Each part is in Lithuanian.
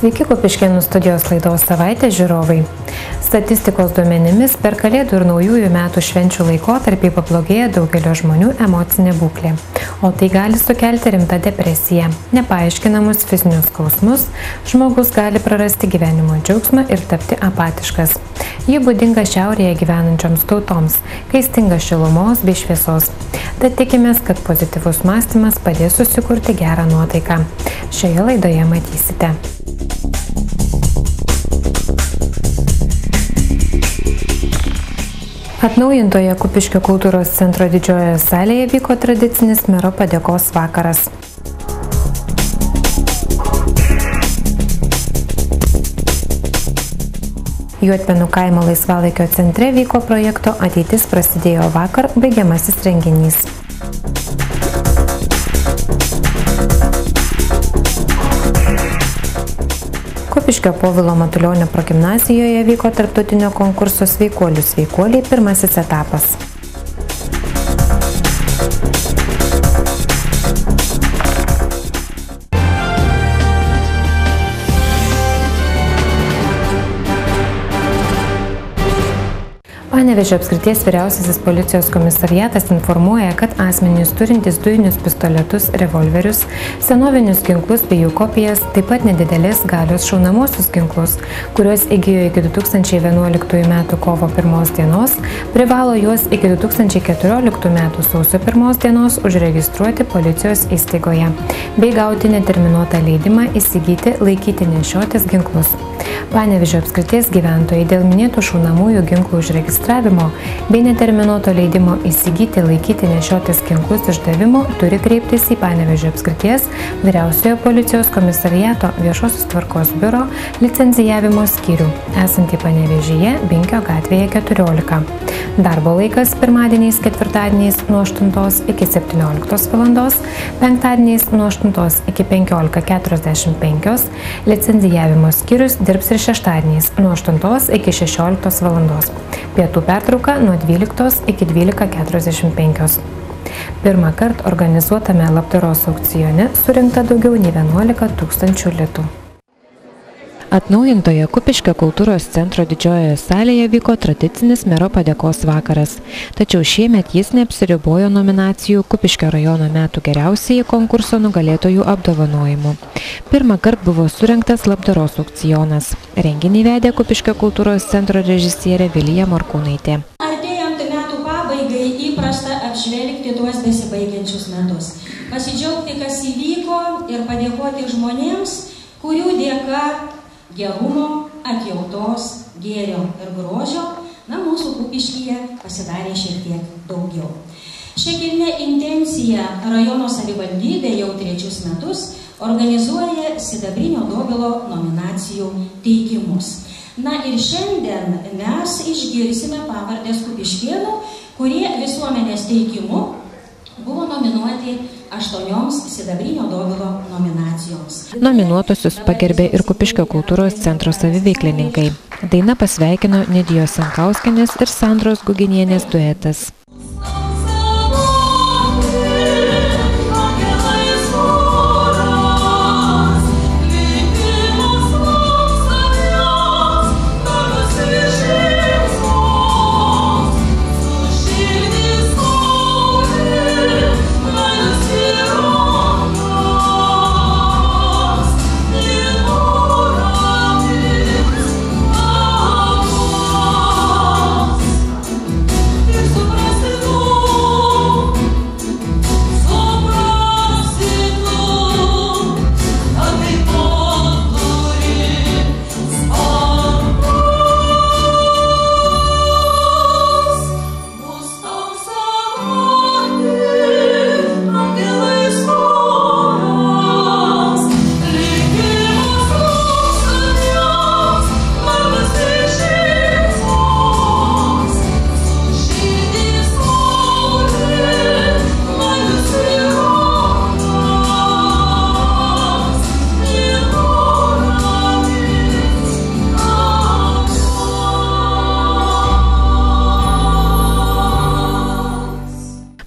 Sveiki, Kupiškėnų studijos laidos Savaitė žiūrovai. Statistikos duomenimis per Kalėdų ir Naujųjų metų švenčių laikotarpį pablogėja daugelio žmonių emocinė būklė, o tai gali sukelti rimtą depresiją, nepaaiškinamus fizinius skausmus, žmogus gali prarasti gyvenimo džiaugsmą ir tapti apatiškas. Ji būdinga šiaurėje gyvenančioms tautoms, kai stinga šilumos bei šviesos. Tad tikimės, kad pozityvus mąstymas padės susikurti gerą nuotaiką. Šioje laidoje matysite. Atnaujintoje Kupiškio kultūros centro didžiojoje salėje vyko tradicinis mero padėkos vakaras. Juodpėnų kaimo laisvalaikio centre vyko projekto Ateitis prasidėjo vakar baigiamasis renginys. Kupiškio Povilo Matulionio progimnazijoje vyko tarptautinio konkurso Sveikuolių sveikuoliai pirmasis etapas. Panevėžio apskrities vyriausiasis policijos komisariatas informuoja, kad asmenys turintys dujinius pistoletus, revolverius, senovinius ginklus bei jų kopijas, taip pat nedidelės galios šaunamosius ginklus, kuriuos įgijo iki 2011 m. kovo 1 dienos, privalo juos iki 2014 m. sausio 1 dienos užregistruoti policijos įstaigoje, bei gauti neterminuotą leidimą įsigyti, laikyti, nešiotis ginklus. Panevėžio apskrities gyventojai dėl minėtų šaunamųjų ginklų užregistravimo bei neterminuoto leidimo įsigyti, laikyti, nešiotis ginklus išdavimo turi kreiptis į Panevėžio apskrities vyriausiojo policijos komisariato viešosios tvarkos biuro licenzijavimo skyrių, esantį Panevėžyje Binkio gatvėje 14. Darbo laikas pirmadieniais, ketvirtadieniais nuo 8 iki 17 val., penktadieniais nuo 8 iki 15:45, licenzijavimo skyrius dirbs ir šeštadieniais nuo 8 iki 16 val. Pietų pertrauka nuo 12 iki 12:45. Pirmą kartą organizuotame labdaros aukcione surinkta daugiau nei 11 000 litų. Atnaujintoje Kupiškio kultūros centro didžiojoje salėje vyko tradicinis mero padėkos vakaras. Tačiau šiemet jis neapsiribojo nominacijų Kupiškio rajono metų geriausiai konkurso nugalėtojų apdovanojimu. Pirmą kartą buvo surengtas labdaros aukcionas. Renginį vedė Kupiškio kultūros centro režisierė Vilija Morkūnaitė. Artėjant metų pabaigai įprasta apžvelgti tuos besibaigiančius metus. Pasidžiaugti, kas įvyko ir padėkoti žmonėms, kurių dėka gerumo, atjautos, gėrio ir grožio, mūsų Kupiškyje pasidarė šiek tiek daugiau. Šią kilnią intenciją rajono savivaldybė jau 3 metus organizuoja Sidabrinio dobilo nominacijų teikimus. Ir šiandien mes išgirsime pavardės kupiškėnų, kurie visuomenės teikimu buvo nominuoti 8 Sidabrinio dobilo nominacijoms. Nominuotusius pagerbė ir Kupiškio kultūros centro saviveiklininkai. Daina pasveikino Nidijos Sankauskienės ir Sandros Guginienės duetas.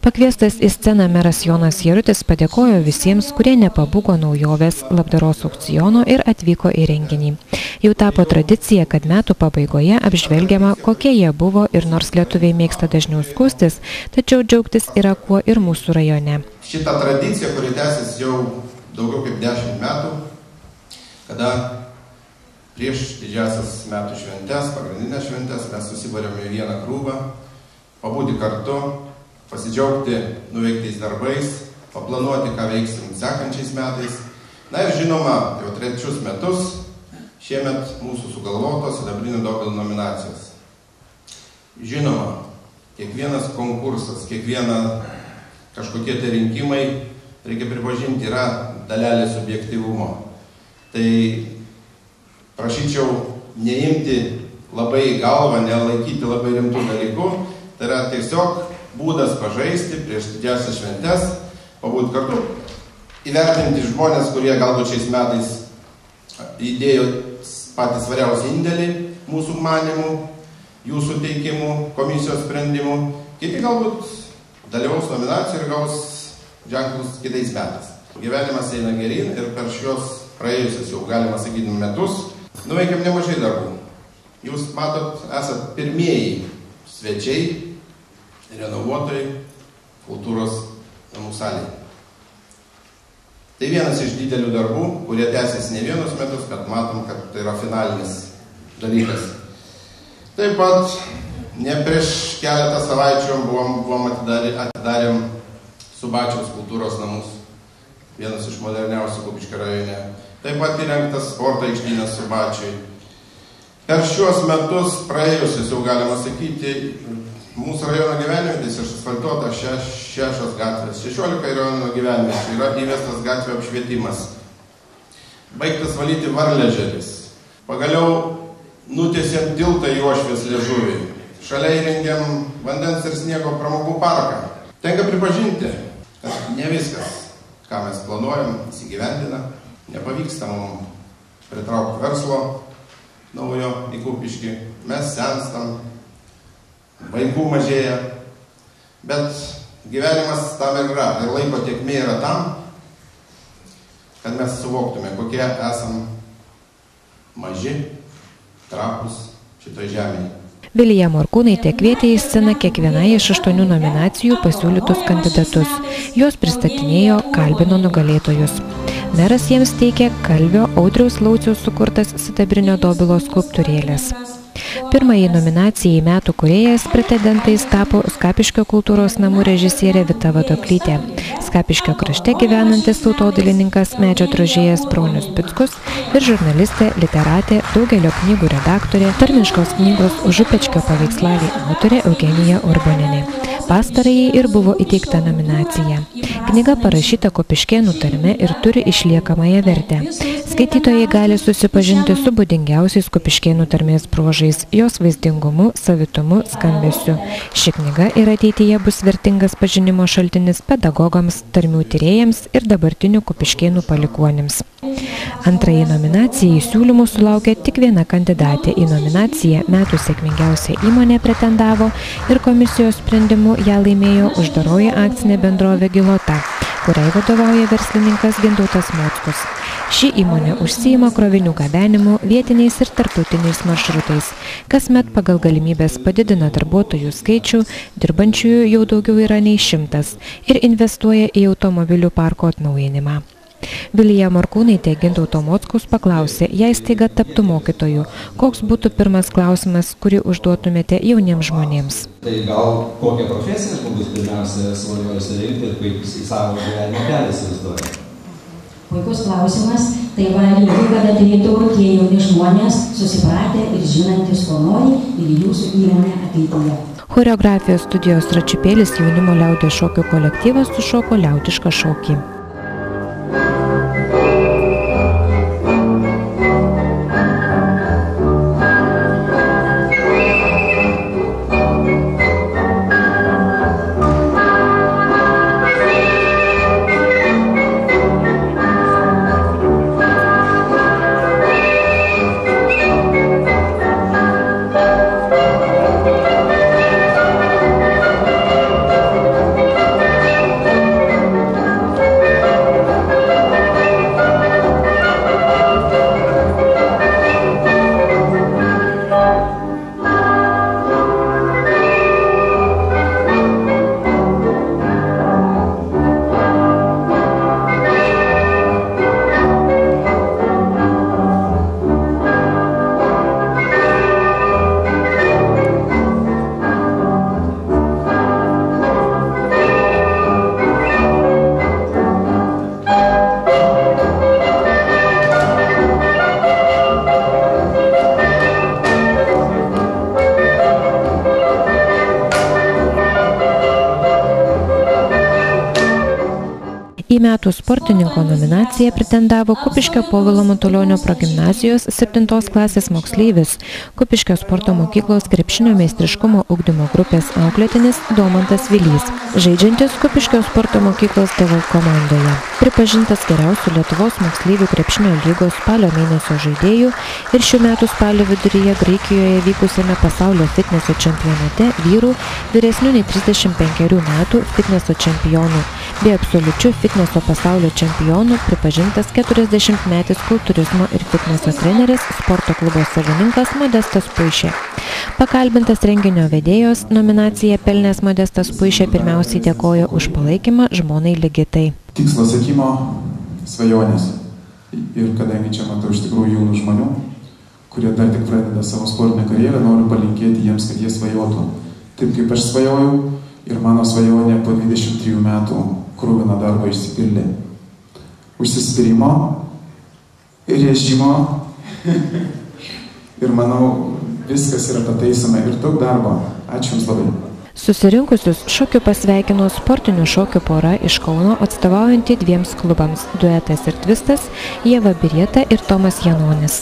Pakviestas į sceną meras Jonas Jarutis padėkojo visiems, kurie nepabūgo naujovės labdaros aukciono ir atvyko į renginį. Jau tapo tradicija, kad metų pabaigoje apžvelgiama, kokie jie buvo ir nors lietuviai mėgsta dažniau skųstis, tačiau džiaugtis yra kuo ir mūsų rajone. Šita tradicija, kuri tęsis jau daugiau kaip 10 metų, kada prieš didžiasias metų šventes, pagrindinės šventes, mes susibarėme į vieną krūvą, pabūti kartu, pasidžiaugti nuveiktais darbais, paplanuoti, ką veiksim sekančiais metais. Na ir žinoma, jau 3 metus šiemet mūsų sugalvotos Sidabrinio Dobilio nominacijos. Žinoma, kiekvienas konkursas, kiekviena kažkokie tai rinkimai, reikia pripažinti, yra dalelė subjektyvumo. Tai prašyčiau neimti labai į galvą, nelaikyti labai rimtų dalykų. Tai yra tiesiog būdas pažaisti prieš didžiausias šventes, pabūti kartu, įvertinti žmonės, kurie galbūt šiais metais įdėjo patys svariausią indėlį mūsų manimų, jūsų teikimų, komisijos sprendimų. Kiti galbūt dalyvaus nominacijų ir gaus ženklus kitais metais. Gyvenimas eina geryn ir per šios praėjusius, jau galima sakyti, metus nuveikėm nemažai darbų. Jūs matot, esat pirmieji svečiai, renovuotojai kultūros namų salėje. Tai vienas iš didelių darbų, kurie tęsis ne vienus metus, bet matom, kad tai yra finalinis dalykas. Taip pat ne prieš keletą savaičių atidarėm Subačiaus kultūros namus, vienas iš moderniausių Kupiškio rajone. Taip pat įrengtas sporto aikštynas Subačiui. Per šiuos metus praėjusius, jau galima sakyti, mūsų rajono gyvenvietės išasfaltuota 6 gatvės. 16 rajono gyvenviečių yra įvestas gatvė apšvietimas. Baigtas valyti Varležeris. Pagaliau nutiesėm tiltą į Uošvės liežuvį. Šalia įrengėm vandens ir sniego pramogų parką. Tenka pripažinti, kad ne viskas, ką mes planuojam, įsigyvendina. Nepavyksta mums pritraukti verslo naujo į Kupiškį. Mes senstam, vaikų mažėja, bet gyvenimas tam ir yra. Ir laiko tėkmė yra tam, kad mes suvoktume, kokie esam maži, trapus šitoj žemėje. Vilija Morkūnaitė kvietė į sceną kiekvienai iš 8 nominacijų pasiūlytus kandidatus. Juos pristatinėjo, kalbino nugalėtojus. Meras jiems teikė Kalvio Audriaus Lauciaus sukurtas Sidabrinio Dobilo skulptūrėlės. Pirmąjį nominacijai metų kūrėjas pretendentais tapo Skapiškio kultūros namų režisierė Vita Vadoklytė, Skapiškio krašte gyvenantis tautodailininkas medžio drožėjas Bronius Pickus ir žurnalistė, literatė, daugelio knygų redaktorė, tarmiškos knygos Užupečkio paveikslaliai autorė Eugenija Urbonienė. Pastarajai ir buvo įteikta nominacija. Knyga parašyta Kupiškėnų tarme ir turi išliekamąją vertę. Skaitytojai gali susipažinti su būdingiausiais Kupiškėnų tarmės bruožais, jos vaizdingumu, savitumu, skambesiu. Ši knyga ir ateityje bus vertingas pažinimo šaltinis pedagogams, tarmių tyrėjams ir dabartinių Kupiškėnų palikuonims. Antrajai nominacijai siūlymų sulaukė tik viena kandidatė. Į nominaciją metų sėkmingiausia įmonė pretendavo ir komisijos sprendimu ją laimėjo uždaroji akcinė bendrovė Gilota, kuriai vadovauja verslininkas Gintautas Mockus. Ši įmonė užsiima krovinių gabenimu vietiniais ir tarptautiniais maršrutais. Kasmet pagal galimybės padidina darbuotojų skaičių, dirbančiųjų jau daugiau yra nei 100 ir investuoja į automobilių parko atnaujinimą. Vilija Morkūnaitė Gintauto Mockus paklausė, jei staiga taptų mokytoju, koks būtų pirmas klausimas, kurį užduotumėte jauniems žmonėms? Tai gal kokią profesiją žmogus pirmiausia svajoja surinkti ir kaip į savo gyvenimo kelią įsivaizduoja? Puikus klausimas. Tai va, lygiai kada turėtų tie jauni žmonės susipratę ir žinantis, ko nori ir jūsų įmonė ateityje. Choreografijos studijos Račiupėlis jaunimo liaudies šokių kolektyvas sušoko liaudišką šokį. Į metų sportininko nominaciją pretendavo Kupiškio Povilo Matulionio progimnazijos 7 klasės moksleivis, Kupiškio sporto mokyklos krepšinio meistriškumo ugdymo grupės auklėtinis Domantas Vilys, žaidžiantis Kupiškio sporto mokyklos tėvų komandoje. Pripažintas geriausiu Lietuvos moksleivių krepšinio lygos spalio mėnesio žaidėjų ir šių metų spalio viduryje Graikijoje vykusiame pasaulio fitneso čempionate vyrų vyresnių nei 35 metų fitneso čempionų bei absoliučių fitneso pasaulio čempionų pripažintas 40-metis kultūrizmo ir fitneso treneris, sporto klubo savininkas Modestas Puišė. Pakalbintas renginio vedėjos, nominaciją pelnęs Modestas Puišė pirmiausiai dėkojo už palaikymą žmonai Ligitai. Tikslo siekimo svajonės. Ir kadangi čia matau iš tikrųjų jaunų žmonių, kurie dar tik pradeda savo sportinę karjerą, noriu palinkėti jiems, kad jie svajotų. Taip kaip aš svajojau ir mano svajonė po 23 metų krūvino darbo išsipildė. Užsispyrimo ir režimo ir manau viskas yra pataisoma ir daug darbo. Ačiū Jums labai. Susirinkusius šokių pasveikino sportinių šokių pora iš Kauno atstovaujantį 2 klubams – Duetas ir Tvistas, Ieva Birieta ir Tomas Janonis.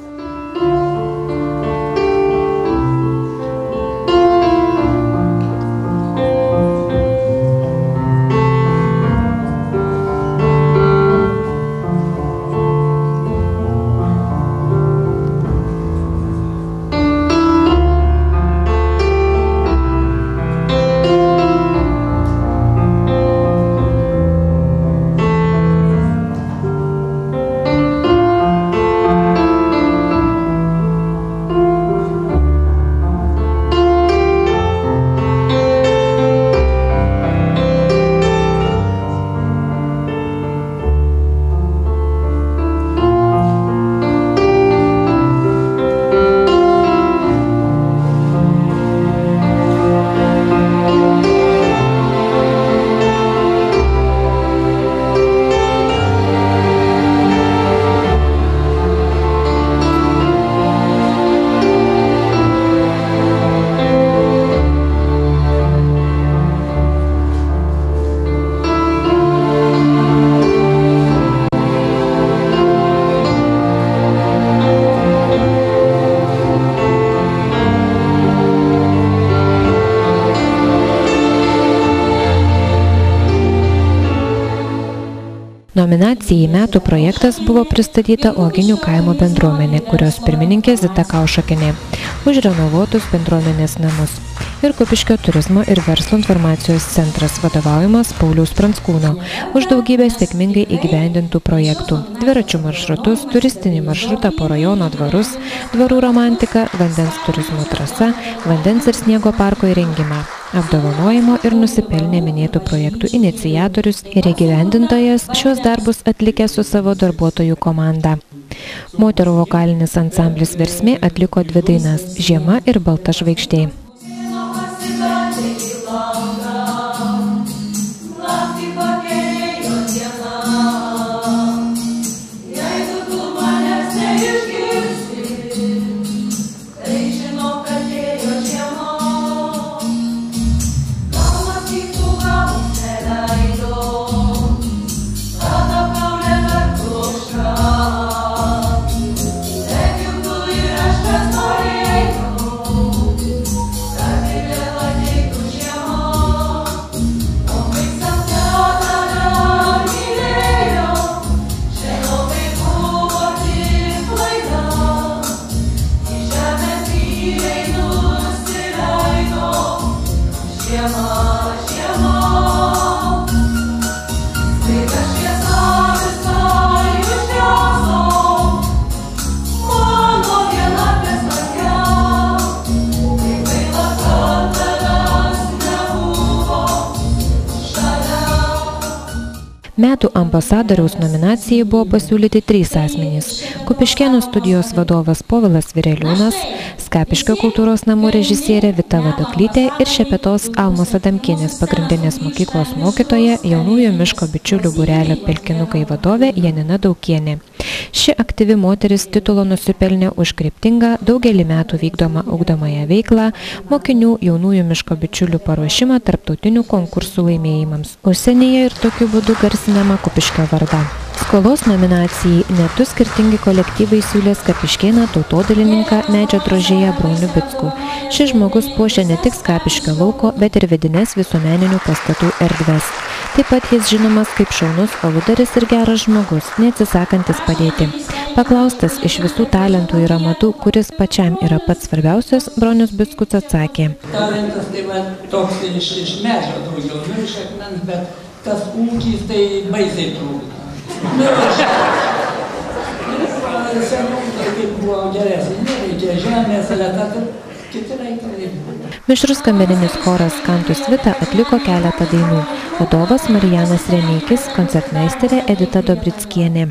Nominacijai metų projektas buvo pristatyta Uoginių kaimo bendruomenė, kurios pirmininkė Zita Kaušakienė, už renovuotus bendruomenės namus ir Kupiškio turizmo ir verslo informacijos centras vadovaujamas Pauliaus Pranckūno, už daugybę sėkmingai įgyvendintų projektų, dviračių maršrutus, turistinį maršrutą po rajono dvarus, dvarų romantiką, vandens turizmo trasa, vandens ir sniego parko įrengimą. Apdovanojimo ir nusipelnė minėtų projektų iniciatorius ir įgyvendintojas šios darbus atlikę su savo darbuotojų komanda. Moterų vokalinis ansamblis Versmė atliko 2 dainas – Žiema ir Balta žvaigždė. Metų ambasadoriaus nominacijai buvo pasiūlyti 3 asmenys – Kupiškėnų studijos vadovas Povilas Vireliūnas, Skapiškio kultūros namų režisierė Vita Vadoklytė ir Šepetos Almos Adamkienės pagrindinės mokyklos mokytoja jaunųjų miško bičiulių būrelio Pelkinukai vadovė Janina Daukienė. Ši aktyvi moteris titulo nusipelnė už kryptingą, daugelį metų vykdomą ugdomąją veiklą, mokinių jaunųjų miško bičiulių paruošimą tarptautinių konkursų laimėjimams. Užsienyje ir tokiu būdu garsinama Kupiškio vardą. Skolos nominacijai net du skirtingi kolektyvai siūlė Skapiškėną tautodailininką medžio drožėją Bronių Bickų. Šis žmogus puošia ne tik Skapiškio lauko, bet ir vidines visuomeninių pastatų erdves. Taip pat jis žinomas kaip šaunus aludaris ir geras žmogus, neatsisakantis padėti. Paklaustas iš visų talentų ir amatų, kuris pačiam yra pats svarbiausias, Bronius Bickus atsakė. Talentas tai va toks iš medžio daugiau, iš akmens, bet tas ūkis tai baisiai trūksta. Seniau tai buvo geresnė, nereikia žemės, kiti reikalai buvo. Mišrus kamerinis choras Cantus Vita atliko keletą dainų. Vadovas Marijanas Remeikis, koncertmeisterė Edita Dobrickienė.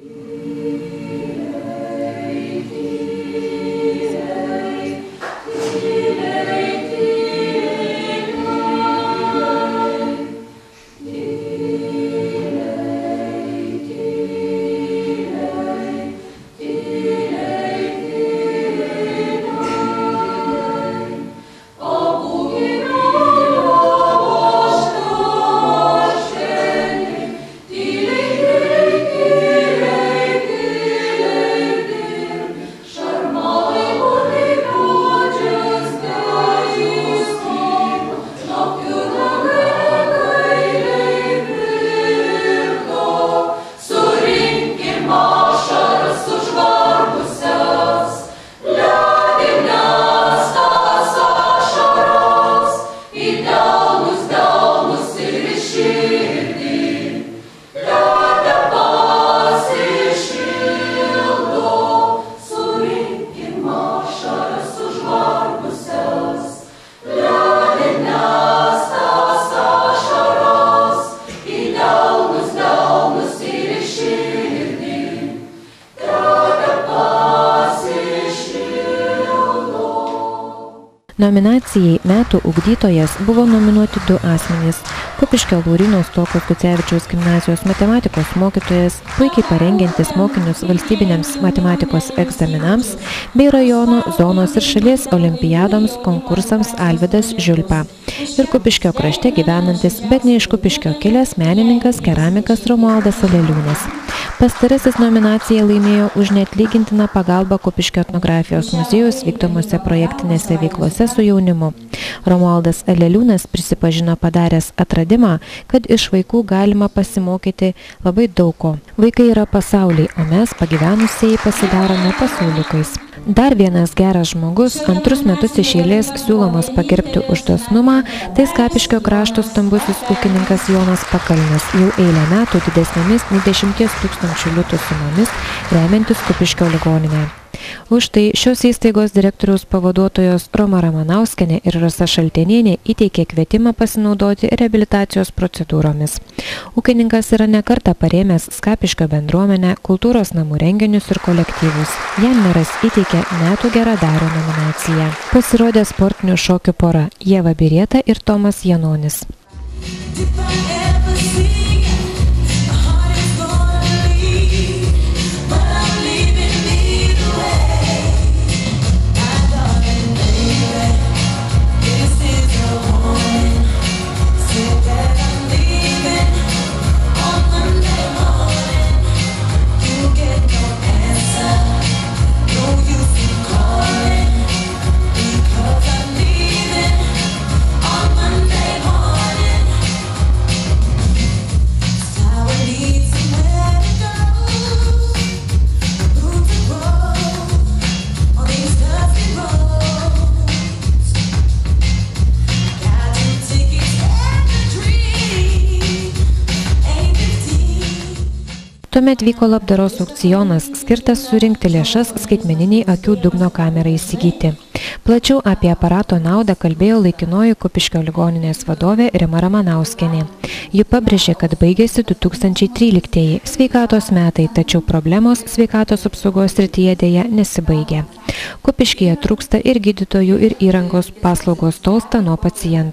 Nominacijai Metų ugdytojas buvo nominuoti du asmenys. Kupiškio Lauryno Stuokos Gucevičiaus gimnazijos matematikos mokytojas, puikiai parengiantis mokinius valstybiniams matematikos egzaminams, bei rajono, zonos ir šalies olimpiadoms konkursams Alvydas Žiulpa. Ir Kupiškio krašte gyvenantis, bet ne iš Kupiškio kilęs menininkas, keramikas Romualdas Aleliūnas. Pastarasis nominaciją laimėjo už neatlygintiną pagalbą Kupiškio etnografijos muziejaus vykdomose projektinėse veiklose su jaunimu. Romualdas Aleliūnas prisipažino padaręs atradimą, kad iš vaikų galima pasimokyti labai daug ko. Vaikai yra pasauliai, o mes pagyvenusieji pasidarome pasauliukais. Dar vienas geras žmogus, antrus metus iš eilės siūlomas pagerbti už dosnumą, tai Skapiškio krašto stambusis ūkininkas Jonas Pakalnis, jau eilę metų didesnėmis nei 10 000 litų sumomis remiantis Kupiškio ligoninę. Už tai šios įstaigos direktoriaus pavaduotojos Roma Ramanauskienė ir Rasa Šaltenienė įteikė kvietimą pasinaudoti reabilitacijos procedūromis. Ūkininkas yra ne kartą parėmęs Skapiškio bendruomenę, kultūros namų renginius ir kolektyvus. Jam meras įteikė Metų geradario nominaciją. Pasirodė sportinių šokių pora Ieva Birieta ir Tomas Janonis. Tuomet vyko labdaros aukcionas, skirtas surinkti lėšas skaitmeniniai akių dugno kamerai įsigyti. Plačiau apie aparato naudą kalbėjo laikinoji Kupiškio ligoninės vadovė Rima Ramanauskienė. Ji pabrėžė, kad baigėsi 2013 sveikatos metai, tačiau problemos sveikatos apsaugos srityje dėja nesibaigė. Kupiškyje trūksta ir gydytojų, ir įrangos, paslaugos tolsta nuo paciento.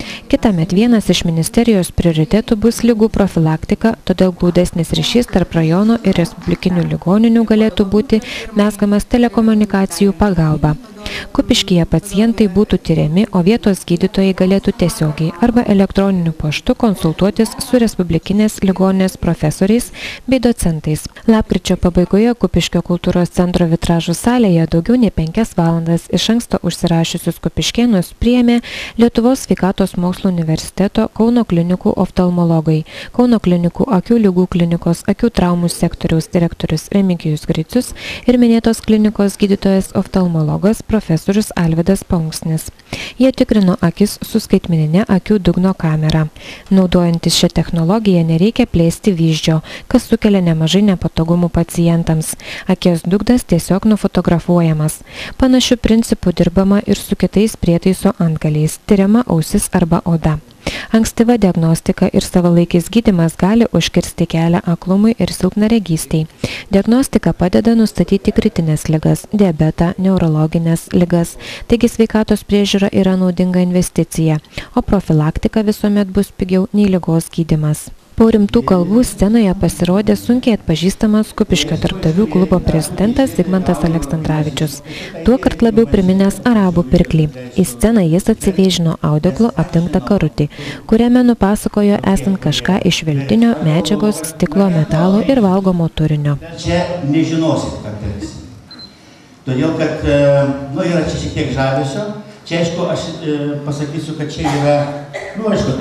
Kitąmet vienas iš ministerijos prioritetų bus ligų profilaktika, todėl glaudesnis ryšys tarp rajono ir respublikinių ligoninių galėtų būti mezgamas telekomunikacijų pagalba. Kupiškyje pacientai būtų tyriami, o vietos gydytojai galėtų tiesiogiai arba elektroniniu paštu konsultuotis su respublikinės ligoninės profesoriais bei docentais. Lapkričio pabaigoje Kupiškio kultūros centro vitražų salėje daugiau nei 5 valandas iš anksto užsirašiusius kupiškėnus priėmė Lietuvos sveikatos mokslų universiteto Kauno klinikų oftalmologai, Kauno klinikų akių ligų klinikos akių traumų sektoriaus direktorius Remigijus Gricius ir minėtos klinikos gydytojas oftalmologas profesorius Alvydas Paunksnis. Jie tikrino akis su skaitmeninė akių dugno kamera. Naudojantis šią technologiją nereikia plėsti vyzdžio, kas sukelia nemažai nepatogumų pacientams. Akies dugnas tiesiog nufotografuojamas. Panašių principų dirbama ir su kitais prietaiso antgaliais, tyriama ausis arba oda. Ankstyva diagnostika ir savalaikis gydymas gali užkirsti kelią aklumui ir silpnaregystei. Diagnostika padeda nustatyti kritinės ligas, diabetą, neurologinės ligas, taigi sveikatos priežiūra yra naudinga investicija, o profilaktika visuomet bus pigiau nei ligos gydymas. Po rimtų kalbų scenoje pasirodė sunkiai atpažįstamas Kupiškio darbdavių klubo prezidentas Zigmantas Aleksandravičius, tuokart labiau priminęs arabų pirklį. Į sceną jis atsivėžino audeklu apdengtą karutį, kuriame nupasakojo esant kažką iš veltinio, medžiagos, stiklo, metalo ir valgomo turinio. Čia nežinosit, ką darysim. Todėl, kad yra čia šiek tiek žavesio. Čia, aišku, aš pasakysiu, kad čia yra, aišku,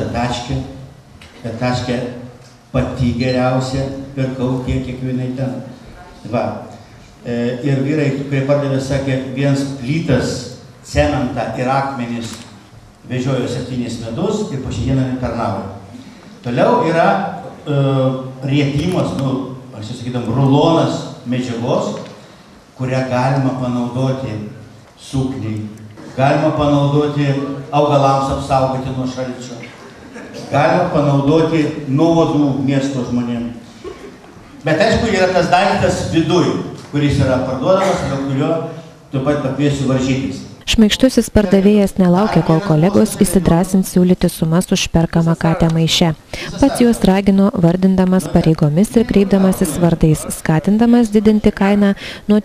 ta taškė pati geriausia, pirkau tiek, kiekvienai ten. Va. Ir vyrai, kurie pardavė, sakė, vienas plytas, cementą ir akmenis vežiojo 7 metus ir po šiandieną netarnavo. Toliau yra rietimas, aš sakydam, rulonas medžiagos, kurią galima panaudoti sukniai, galima panaudoti augalams apsaugoti nuo šalčio. Galima panaudoti nuo uodų miesto žmonėm. Bet aišku, yra tas daiktas viduj, kuris yra parduodamas, dėl kurio taip pat pakviesiu varžytis. Šmaikštusis pardavėjas nelaukia, kol kolegos įsidrąsins siūlyti sumas už perkamą katę maiše. Pats juos ragino, vardindamas pareigomis ir kreipdamasis vardais, skatindamas didinti kainą nuo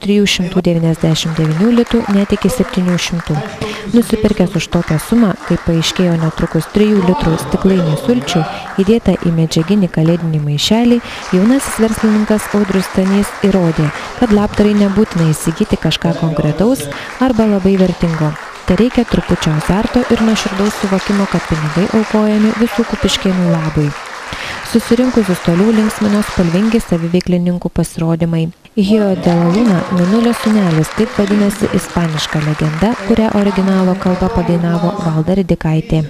399 litų net iki 700. Nusipirkęs už tokią sumą, kaip paaiškėjo netrukus 3 litrų stiklainį sulčių, įdėta į medžiaginį kalėdinį maišelį, jaunasis verslininkas Audrius Stanys įrodė, kad labdarai nebūtina įsigyti kažką konkretaus arba labai vertingo. Tai reikia trupučio azarto ir nuoširdaus suvokimo, kad pinigai aukojami visų kupiškėnų labui. Susirinkusius toliau linksmino spalvingi saviveiklininkų pasirodymai. Hijo de la Luna, Mėnulio sūnelis, taip vadinasi ispaniška legenda, kurią originalo kalba padainavo Valda Ridikaitė.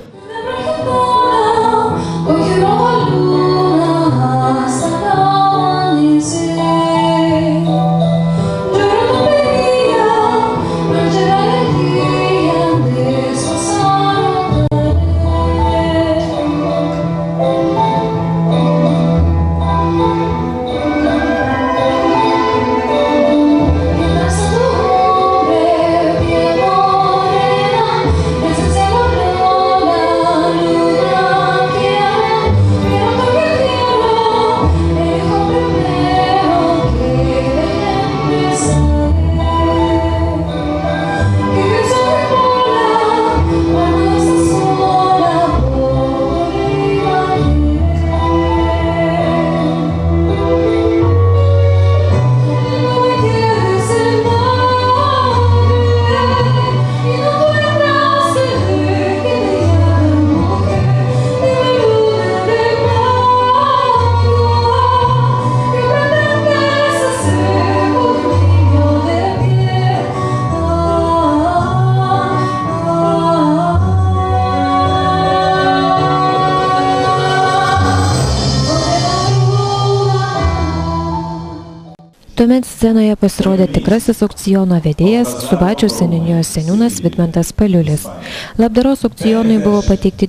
Tuomet scenoje pasirodė tikrasis aukciono vedėjas, Subačiaus seniūnijos seniūnas Vidmantas Paliulis. Labdaros aukcionui buvo pateikti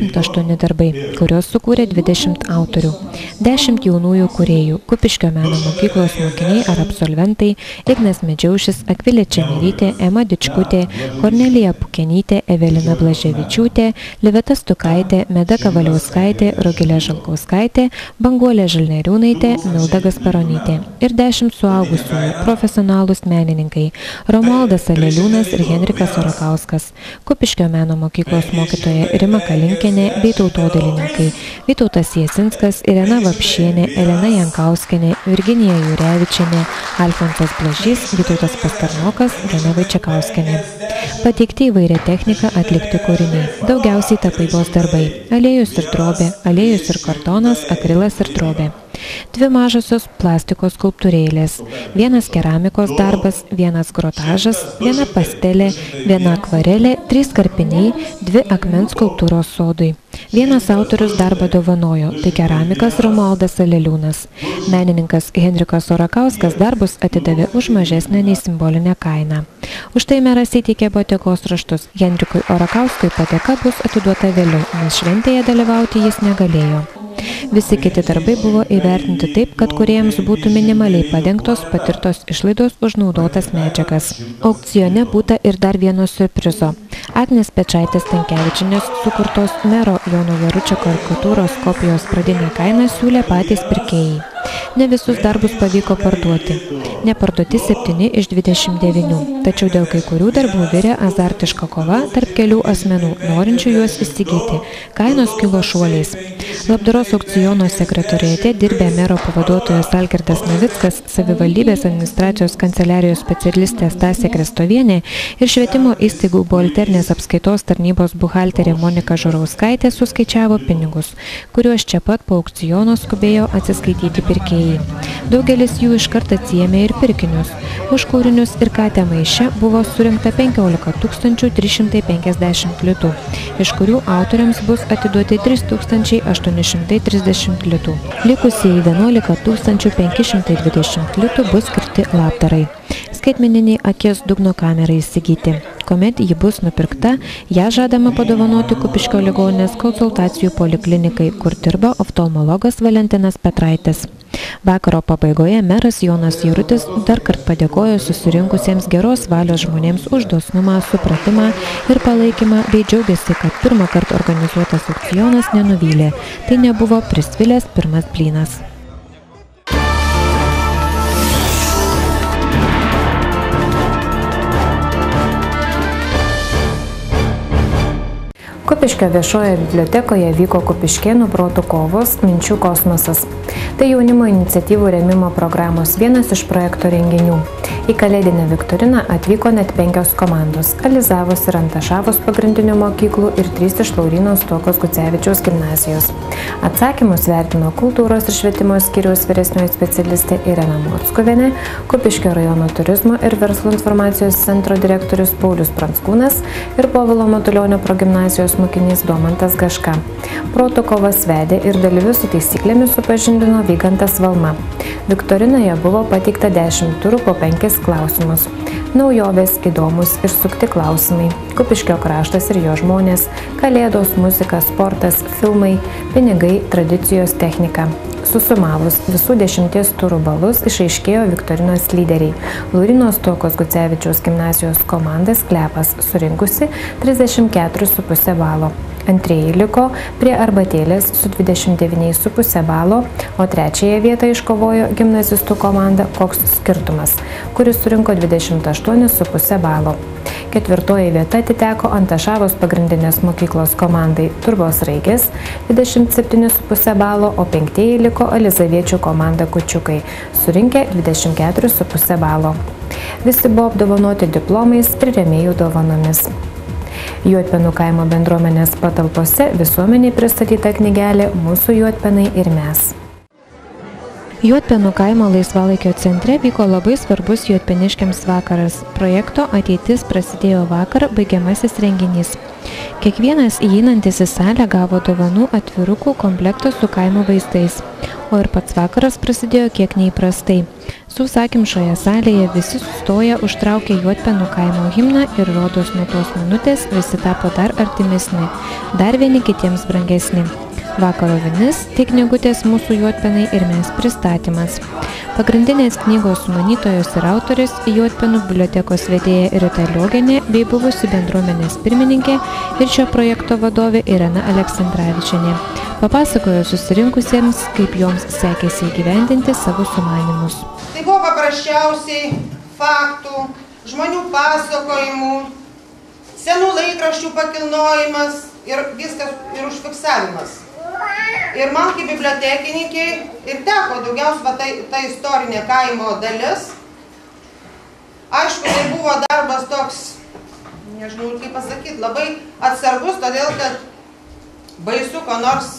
28 darbai, kuriuos sukūrė 20 autorių. 10 jaunųjų kūrėjų, Kupiškio meno mokyklos mokiniai ar absolventai, Ignas Medžiaušis, Akvilė Čemerytė, Ema Dičkutė, Kornelija Pukenytė, Evelina Blaževičiūtė, Liveta Stukaitė, Meda Kavaliauskaitė, Rugilė Žalkauskaitė, Banguolė Žalneriūnaitė, Milda Gasparonytė ir 10 suaugusiųjų profesionalūs menininkai Romualdas Aleliūnas ir Henrikas Orakauskas, Kupiškio meno mokyklos mokytoja Rima Kalinkienė bei tautodailininkai Vytautas Jasinskas, Irena Vapšienė, Elena Jankauskienė, Virginija Jurevičienė, Alfonsas Blažys, Vytautas Pastarnokas, Gena Vaičiakauskienė. Pateikti įvairia technika atlikti kūriniai. Daugiausiai tapybos darbai – aliejus ir drobė, aliejus ir kartonas, akrilas ir drobė. 2 mažosios plastikos skulptūrėlės, 1 keramikos darbas, 1 grotažas, 1 pastelė, 1 akvarelė, 3 karpiniai, 2 akmens skulptūros sodui. 1 autorius darbą dovanojo, tai keramikas Romualdas Aleliūnas. Menininkas Henrikas Orakauskas darbus atidavė už mažesnę nei simbolinę kainą. Už tai meras įteikė padėkos raštus. Henrikui Orakauskui padėka bus atiduota vėliau, nes šventėje dalyvauti jis negalėjo. Visi kiti darbai buvo įvertinti taip, kad kūrėjams būtų minimaliai padengtos patirtos išlaidos už naudotas medžiagas. Aukcione būta ir dar vieno siurprizo. Agnės Pečaitės Stankevičienės sukurtos mero Jono Jaručio karikatūros kopijos pradinę kainą siūlė patys pirkėjai. Ne visus darbus pavyko parduoti. Neparduoti 7 iš 29, tačiau dėl kai kurių darbų virė azartiška kova tarp kelių asmenų, norinčių juos įsigyti. Kainos kilo šuoliais. Labdaros aukciono sekretoriate dirbė mero pavaduotojas Algirdas Navickas, savivaldybės administracijos kanceliarijos specialistė Stasė Krestovienė ir švietimo įstaigų buhalterinės apskaitos tarnybos buhalterė Monika Žurauskaitė suskaičiavo pinigus, kuriuos čia pat po aukciono skubėjo atsiskaityti pirkėjai. Daugelis jų iškart atsiėmė ir pirkinius. Už kūrinius ir katę maiše buvo surinkta 15 350 litų, iš kurių autoriams bus atiduoti 3830 litų. Likusieji 11 520 litų bus skirti labdarai. Skaitmeniniai akies dugno kamerai įsigyti. Kuomet ji bus nupirkta, ją žadama padovanoti Kupiškio ligoninės konsultacijų poliklinikai, kur dirba oftalmologas Valentinas Petraitis. Vakaro pabaigoje meras Jonas Jarutis dar kartą padėkojo susirinkusiems geros valios žmonėms už dosnumą, supratimą ir palaikymą, bei džiaugiasi, kad pirmą kartą organizuotas aukcionas nenuvylė. Tai nebuvo prisvilęs pirmas blynas. Kupiškio viešojoje bibliotekoje vyko Kupiškėnų protų kovos Minčių kosmosas. Tai jaunimo iniciatyvų rėmimo programos vienas iš projekto renginių. Į kalėdinę viktoriną atvyko net 5 komandos – Alizavos ir Antašavos pagrindinių mokyklų ir 3 iš Lauryno Stuokos Gucevičiaus gimnazijos. Atsakymus vertino kultūros ir švietimo skyriaus vyresnioji specialistė Irena Mockuvienė, Kupiškio rajono turizmo ir verslo informacijos centro direktorius Paulius Pranckūnas ir Povilo Matulionio progimnazijos mokinys Domantas Gaška. Protų kovas vedė ir dalyvius su taisyklėmis supažindino Vygantas Valma. Viktorinoje buvo pateikta 10 turų po 5 klausimus. Naujovės, įdomus ir sukti klausimai. Kupiškio kraštas ir jo žmonės, kalėdos, muzika, sportas, filmai, pinigai, tradicijos, technika. Susumavus visų 10 turų balus išaiškėjo viktorinos lyderiai. Lauryno Stuokos Gucevičiaus gimnazijos komanda Sklepas surinkusi 34,5 balo. Antrieji liko prie arbatėlės su 29,5 balo, o trečiąją vietą iškovojo gimnazistų komanda Koks skirtumas, kuris surinko 28,5 balo. Ketvirtoji vieta atiteko Antašavos pagrindinės mokyklos komandai Turbos Raigės 27,5 balo, o 5 liko Alizaviečių komanda Kučiukai, surinkę 24,5 balo. Visi buvo apdovanoti diplomais ir rėmėjų dovanomis. Juodpenų kaimo bendruomenės patalpose visuomeniai pristatyta knygelė Mūsų juodpenai ir mes. Juodpenų kaimo laisvalaikio centre vyko labai svarbus juodpeniškiams vakaras. Projekto Ateitis prasidėjo vakar baigiamasis renginys. Kiekvienas įeinantis į salę gavo dovanų atvirukų komplektą su kaimo vaizdais, o ir pats vakaras prasidėjo kiek neįprastai. Sausakimšoje salėje visi sustoja, užtraukė Juodpėnų kaimo himną ir rodos nuo tos minutės visi tapo dar artimesni, dar vieni kitiems brangesni. Vakaro vinis, tai knygutės Mūsų Juodpėnai ir mes pristatymas. Pagrindinės knygos sumanytojos ir autorius Juodpėnų bibliotekos vedėja Rita Liogenė bei buvusi bendruomenės pirmininkė ir šio projekto vadovė Irena Aleksandravičienė. Papasakojo susirinkusiems, kaip joms sekėsi įgyvendinti savo sumanymus. Tai buvo paprasčiausiai faktų, žmonių pasakojimų, senų laikraščių pakilnojimas ir viskas ir užfiksavimas. Ir man kaip bibliotekininkai ir teko daugiausia ta istorinė kaimo dalis. Aišku, tai buvo darbas toks, nežinau kaip pasakyti, labai atsargus, todėl kad baisu ką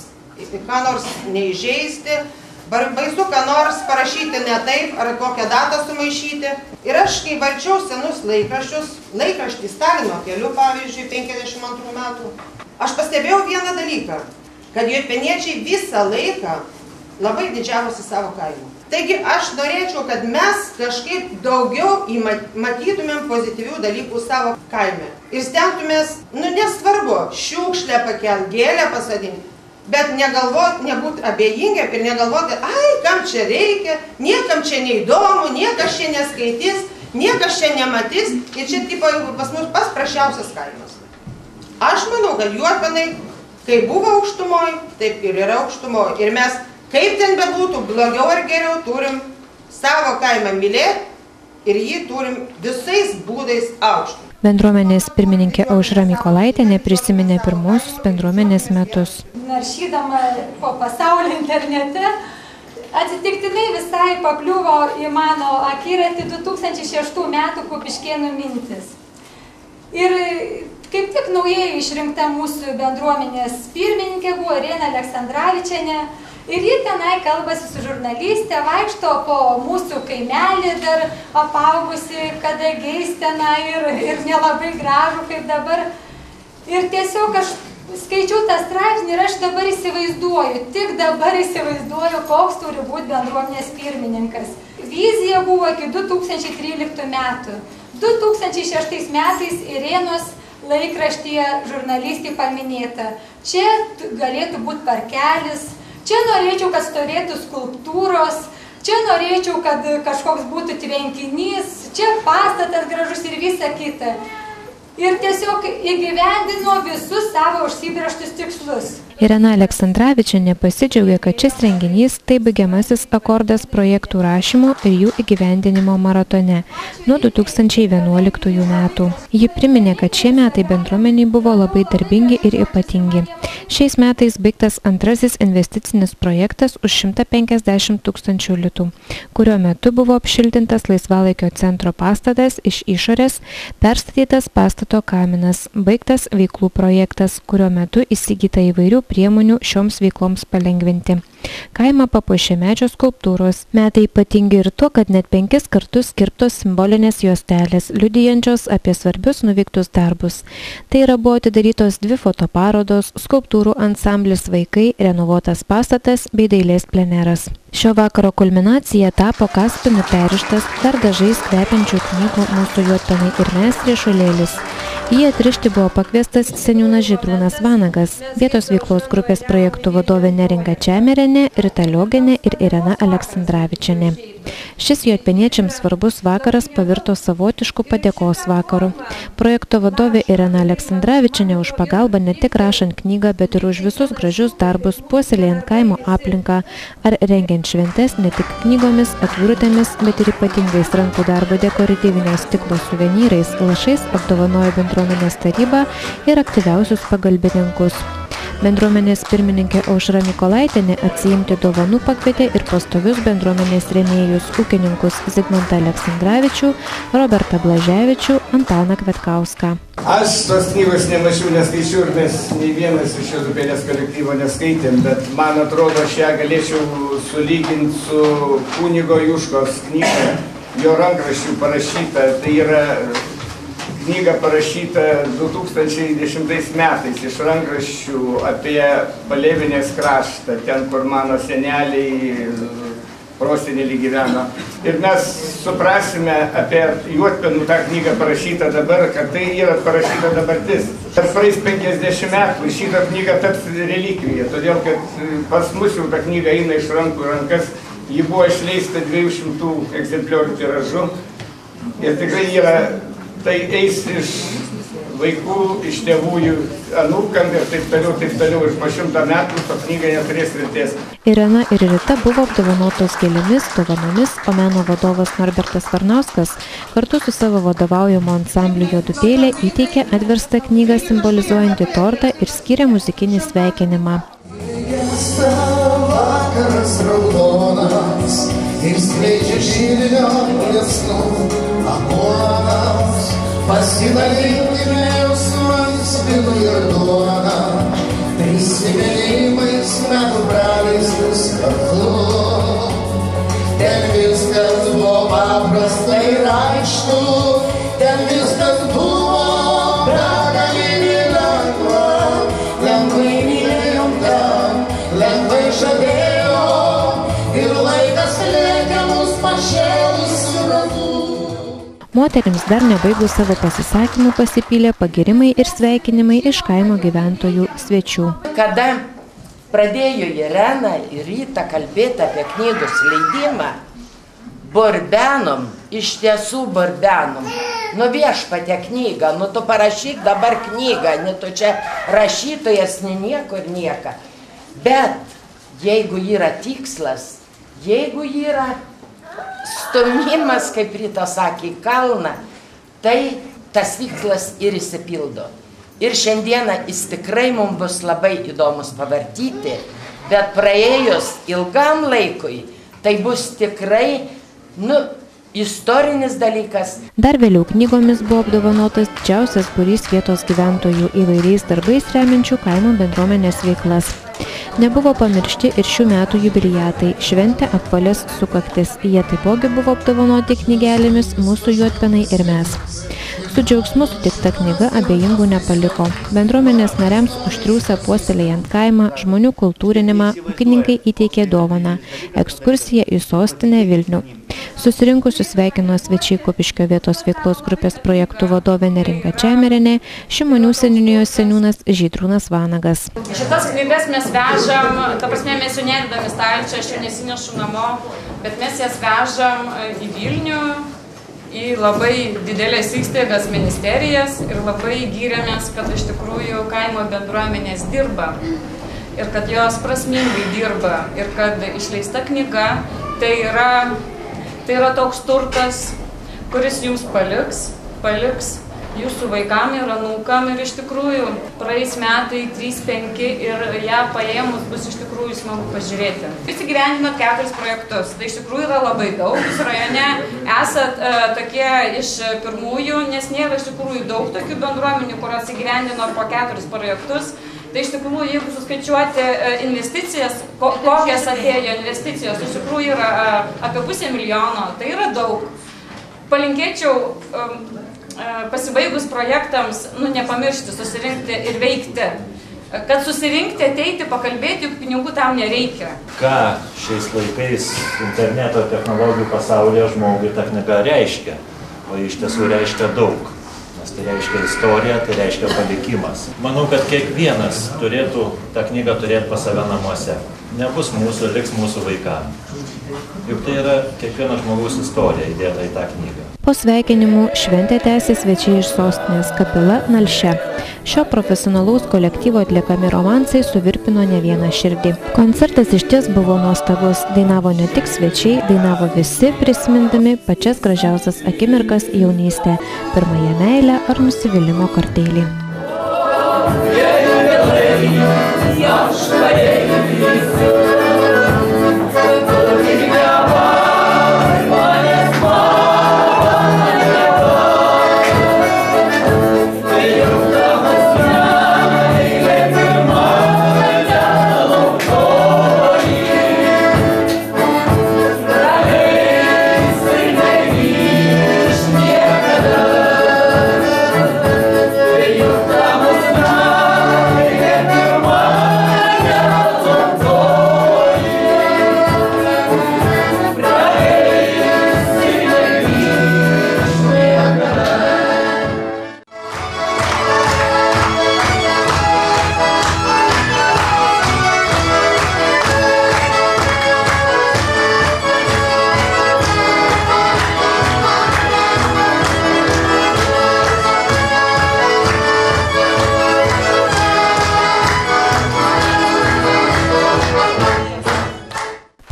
nors neįžeisti, baisu ką nors parašyti ne taip ar kokią datą sumaišyti. Ir aš, kai varčiau senus laikraščius, laikraštį Stalino keliu, pavyzdžiui, 52 metų, aš pastebėjau vieną dalyką, kad juodpėniečiai visą laiką labai didžiavosi savo kaimą. Taigi aš norėčiau, kad mes kažkaip daugiau matytumėm pozityvių dalykų savo kaime. Ir stengtumės, nesvarbu, šiukšlę pakelt, gėlę pasodinti, bet nebūti abejingi ir negalvoti, kam čia reikia, niekam čia neįdomu, niekas čia neskaitys, niekas čia nematys. Ir čia pas mus pats prasčiausias kaimas. Aš manau, kad Juodpėnai, kai buvo aukštumoj, taip ir yra aukštumoj. Ir mes, kaip ten bebūtų, blogiau ar geriau, turim savo kaimą mylėti ir jį turim visais būdais aukštų. Bendruomenės pirmininkė Aušra Mykolaitienė prisiminė pirmosius bendruomenės metus. Naršydama po pasaulio internete, atsitiktinai visai pakliuvo į mano akiratį 2006 metų Kupiškėnų mintis. Ir kaip tik naujai išrinkta mūsų bendruomenės pirmininkė buvo Irena Aleksandravičienė. Ir ji tenai kalbasi su žurnaliste, vaikšto po mūsų kaimelį dar apaugusi kadagiais tenai ir nelabai gražų kaip dabar. Ir tiesiog aš skaičiau tą straipsnį ir aš dabar įsivaizduoju, tik dabar įsivaizduoju, koks turi būti bendruomenės pirmininkas. Vizija buvo iki 2013 metų. 2006 metais Irenos laikraštyje žurnalistė paminėta. Čia galėtų būti parkelis, čia norėčiau, kad stovėtų skulptūros, čia norėčiau, kad kažkoks būtų tvenkinys, čia pastatas gražus ir visa kita. Ir tiesiog įgyvendino visus savo užsibrėžtus tikslus. Irena Aleksandravičienė pasidžiaugė, kad šis renginys tai baigiamasis akordas projektų rašymo ir jų įgyvendinimo maratone nuo 2011 metų. Ji priminė, kad šie metai bendruomeniai buvo labai darbingi ir ypatingi. Šiais metais baigtas antrasis investicinis projektas už 150 000 litų, kurio metu buvo apšiltintas laisvalaikio centro pastatas iš išorės, perstatytas pastato kaminas, baigtas veiklų projektas, kurio metu įsigyta įvairių priemonių šioms veikloms palengvinti. Kaimą papuošė medžio skulptūros. Metai ypatingi ir tuo, kad net 5 kartus kirptos simbolinės juostelės, liudijančios apie svarbius nuveiktus darbus. Tai yra buvo atidarytos 2 fotoparodos, skulptūrų ansamblis Vaikai, renovuotas pastatas bei dailės pleneras. Šio vakaro kulminacija tapo kaspinu perištas, dar dažais kvepiančių knygų Mūsų Juodpėnai ir mes riešulėlis. Jį atrišti buvo pakviestas seniūnas Žydrūnas Vanagas, vietos veiklos grupės projektų vadovė Neringa Čemerienė, Rita Liogenė ir Irena Aleksandravičienė. Šis juodpėniečiams svarbus vakaras pavirto savotišku padėkos vakaru. Projekto vadovė Irena Aleksandravičienė už pagalbą ne tik rašant knygą, bet ir už visus gražius darbus, puoselėjant kaimo aplinką ar rengiant šventes ne tik knygomis, atvirutėmis, bet ir ypatingais rankų darbo dekoratyvinio stiklo suvenyrais, lašais apdovanojo bendruomenės tarybą ir aktyviausius pagalbininkus. Bendruomenės pirmininkė Aušra Mykolaitienė atsiimti dovanų pakvietė ir pastovius bendruomenės rėmėjus ūkininkus Zigmantą Aleksandravičių, Robertą Blaževičių, Antaną Kvetkauską. Aš tos knygos nemačiau, neskaičiau ir mes nei vienas iš Juodupėlės kolektyvo neskaitėm, bet man atrodo, aš ją galėčiau sulyginti su kunigo Juškos knyga, jo rankraščių parašyta. Tai yra knyga parašyta 2010 metais iš rankraščių apie Palėvinės kraštą, ten, kur mano seneliai, proseneliai gyveno. Ir mes suprasime apie Juodpėnų tą knygą parašytą dabar, kad tai yra parašyta dabartis. Per praeis 50 metų šitą knygą taps relikvija, todėl kad pas mus jau ta knyga eina iš rankų į rankas. Ji buvo išleista 200 egzempliorių tiražu ir tikrai yra, tai eis iš vaikų, iš tėvųjų anūkam ir taip toliau, ir po 100 metų to knyga neturės vertės. Irena ir Rita buvo apdovanotos keliomis dovanomis, o meno vadovas Norbertas Varnauskas kartu su savo vadovaujamu ansambliu Juodupėlė įteikė atverstą knygą simbolizuojantį tortą ir skyrė muzikinį sveikinimą. Vakaras raudonas ir skleidžia žydinio liepsnų aguonas. Pasidalinkime jausmais vynu ir duona, prisiminimais metų praleistus kartu. Ten viskas buvo paprasta ir aišku, ten viskas buvo begalinį lengva, lengvai mylėjom ten, lengvai žadėjo ir laikas lėkė mus pašėlusių ratų. Moterims dar nebaigus savo pasisakymų pasipylė pagirimai ir sveikinimai iš kaimo gyventojų svečių. Kada pradėjo Irena ir Rita kalbėti apie knygos leidimą, burbenom, iš tiesų burbenom. Nu viešpatie knygą, nu tu parašyk dabar knygą, ne tu čia rašytojas, ne nieko ir nieka. Bet jeigu yra tikslas, jeigu yra stumimas, kaip Rita sakė, į kalną, tai tas tikslas ir įsipildo. Ir šiandieną jis tikrai mums bus labai įdomus pavartyti, bet praėjus ilgam laikui, tai bus tikrai, istorinis dalykas. Dar vėliau knygomis buvo apdovanotas didžiausias būrys vietos gyventojų įvairiais darbais remiančių kaimo bendruomenės veiklas. Nebuvo pamiršti ir šių metų jubiliatai, šventė apvalės sukaktis. Jie taipogi buvo apdovanoti knygelėmis Mūsų Juodpėnai ir mes. Su džiaugsmu sutikta knyga abejingų nepaliko. Bendruomenės nariams už triūsą puoselėjant kaimą, žmonių kultūrinimą, ūkininkai įteikė dovaną – ekskursiją į sostinę Vilnių. Susirinkusius sveikino svečiai Kupiškio vietos veiklos grupės projektų vadovė Neringa Čemerinė, Šimonių seniūnijos seniūnas Žydrūnas Vanagas. Šitas knygas mes vežam, ta prasme mes jų nededam į stalčių, aš jų nesinešu namo, bet mes jas vežam į Vilnių, į labai didelės įstaigas ministerijas ir labai gyrėmės, kad iš tikrųjų kaimo bendruomenės dirba ir kad jos prasmingai dirba ir kad išleista knyga tai yra toks turtas, kuris jums paliks jūsų vaikam ir anūkam ir iš tikrųjų praeis metai 3-5 ir ją paėmus bus iš tikrųjų smagu pažiūrėti. Jūs įgyvendinot 4 projektus, tai iš tikrųjų yra labai daug, jūs rajone esat tokie iš pirmųjų, nes nėra iš tikrųjų daug tokių bendruomenių, kurios įgyvendino po 4 projektus. Tai iš tikrųjų, jeigu suskaičiuoti investicijas, kokias atėjo investicijos, iš tikrųjų yra apie 500 000, tai yra daug. Palinkėčiau pasibaigus projektams, nepamiršti, susirinkti ir veikti. Kad susirinkti, ateiti, pakalbėti, juk pinigų tam nereikia. Ką šiais laikais interneto technologijų pasaulyje žmogui ta knyga reiškia, o iš tiesų reiškia daug. Nes tai reiškia istorija, tai reiškia palikimas. Manau, kad kiekvienas turėtų tą knygą turėti pas save namuose. Nebus mūsų, liks mūsų vaikams. Juk tai yra kiekvieno žmogaus istorija įdėta į tą knygą. Po sveikinimų šventę tęsė svečiai iš sostinės Kapila Nalše. Šio profesionalaus kolektyvo atliekami romansai suvirpino ne vieną širdį. Koncertas išties buvo nuostabus. Dainavo ne tik svečiai, dainavo visi, prisimindami pačias gražiausias akimirkas jaunystę, pirmąją meilę ar nusivylimo kartėlį.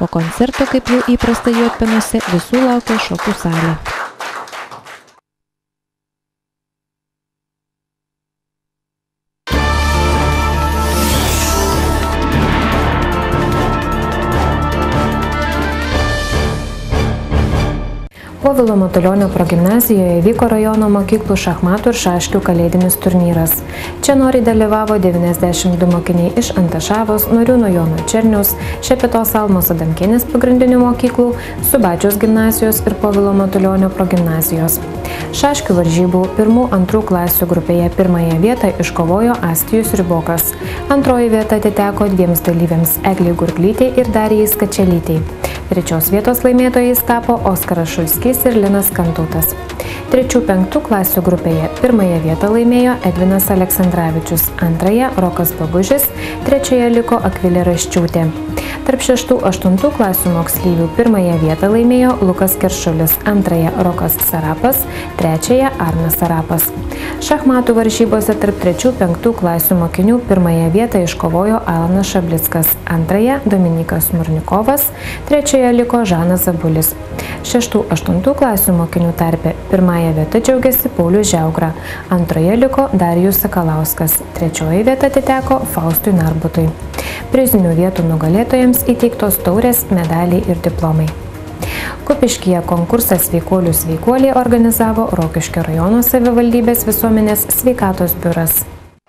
Po koncerto, kaip jau įprasta Juodpėnuose, visų laukia šokių salė. Povilo Matulionio progimnazijoje vyko rajono mokyklų šachmatų ir šaškių kalėdinis turnyras. Čia noriai dalyvavo 92 mokiniai iš Antašavos, Noriūno Jono Černiaus, Šepetos Almos Adamkienės pagrindinių mokyklų, Subačiaus gimnazijos ir Povilo Matulionio progimnazijos. Šaškių varžybų 1-2 klasių grupėje pirmąją vietą iškovojo Astijus Ribokas. Antroji vieta atiteko dviems dalyviams Egliai Gurklytei ir Darijai Skačelytei. Trečios vietos laimėtojais tapo Oskaras Šulskys ir Linas Kantautas. 3-5 klasių grupėje pirmąją vietą laimėjo Edvinas Aleksandravičius, antrąją Rokas Bagužis, trečioje liko Akvilė Raščiūtė. Tarp 6-8 klasių moksleivių pirmąją vietą laimėjo Lukas Keršulis, antrąją Rokas Sarapas, trečiąją Arnas Sarapas. Šachmatų varžybose tarp 3-5 klasių mokinių pirmąją vietą iškovojo Alanas Šablickas, antrąją Dominikas Murnikovas, trečioje liko Žanas Zabulis. 6-8 klasių mokinių tarpe pirmąją vietą džiaugiasi Paulius Žiaugra, antroje liko Darijus Sakalauskas, trečioji vieta atiteko Faustui Narbutui. Prizinių vietų nugalėtojams įteiktos taurės, medaliai ir diplomai. Kupiškyje konkursą Sveikuolių sveikuoliai organizavo Rokiškio rajono savivaldybės visuomenės sveikatos biuras.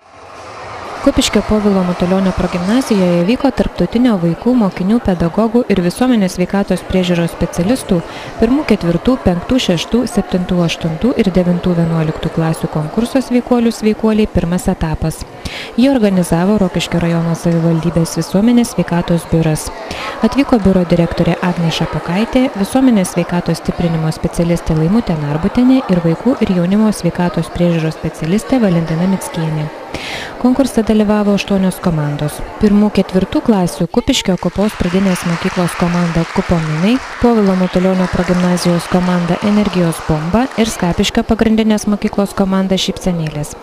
Kupiškio Povilo Matulionio progimnazijoje vyko tarptautinio vaikų, mokinių, pedagogų ir visuomenės sveikatos priežiūros specialistų 1, 4, 5, 6, 7, 8 ir 9, 11 klasių konkurso Sveikuolių sveikuoliai pirmas etapas. Jį organizavo Rokiškio rajono savivaldybės visuomenės sveikatos biuras. Atvyko biuro direktorė Agnė Šapokaitė, visuomenės sveikatos stiprinimo specialistė Laimutė Narbutienė ir vaikų ir jaunimo sveikatos priežiūros specialistė Valentina Mickienė. Konkurse dalyvavo 8 komandos. 1-4 klasių Kupiškio Kupos pradinės mokyklos komanda Kupominai, Povilo Matulionio progimnazijos komanda Energijos bomba ir Skapiškio pagrindinės mokyklos komanda Šypsenėlės.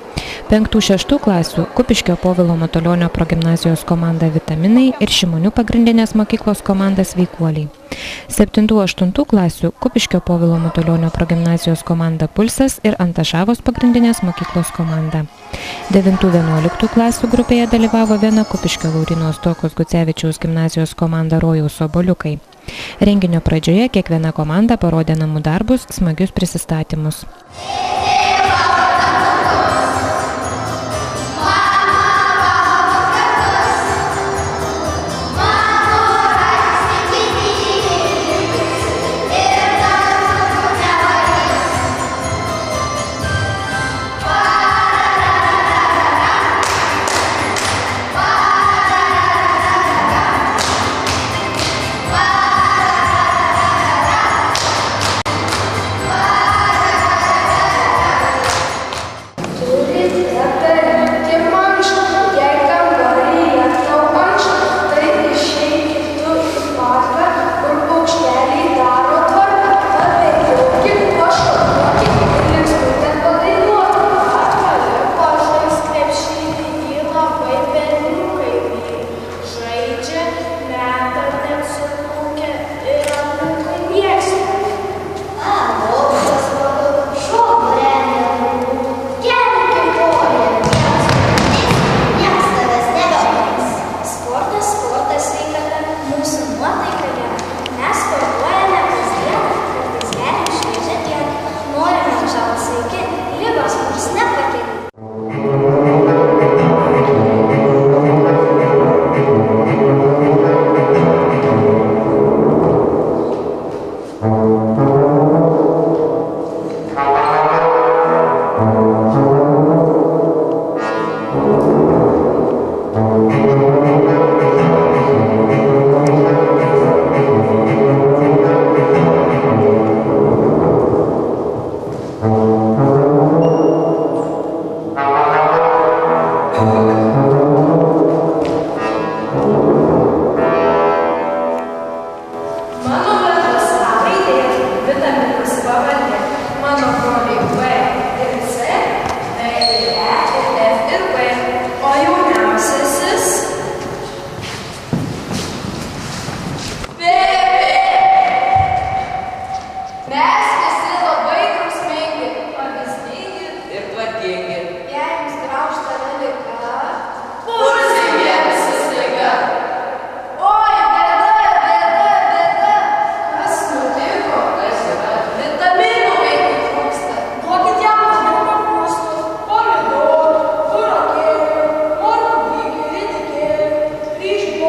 5-6 klasių Kupiškio Povilo Matulionio progimnazijos komanda Vitaminai ir Šimonių pagrindinės mokyklos komanda Sveikuoliai. 7-8 klasių Kupiškio Povilo Matulionio progimnazijos komanda Pulsas ir Antašavos pagrindinės mokyklos komanda. 9-11 klasių grupėje dalyvavo viena Kupiškio Lauryno Stokos Gucevičiaus gimnazijos komanda Rojaus Obuoliukai. Renginio pradžioje kiekviena komanda parodė namų darbus, smagius prisistatymus.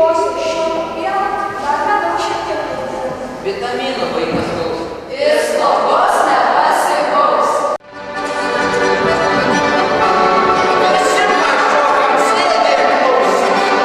Vitaminų vaikas gaus. Ir slogos nepasigaus. Visi mažokam sėdė ir klausė.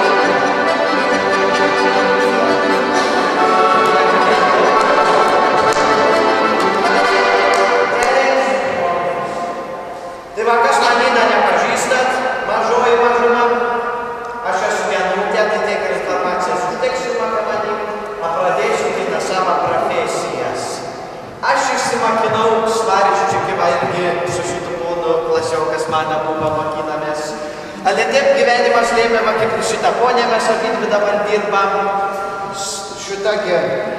Tai va, kas manina nepažįstat, mažoji mažuma, aš esu vienutė, tai tiek ir informacijos užteksiu makamanį, pradėsiu kitą savo profesijas. Aš išsimakinau Svariščiukimą irgi su šitų ponu klasiokas mane buvo makinamės. Ale taip gyvenimas lėmė, va kaip ir šitą ponę mes abidvi dabar dirbam. Šitągi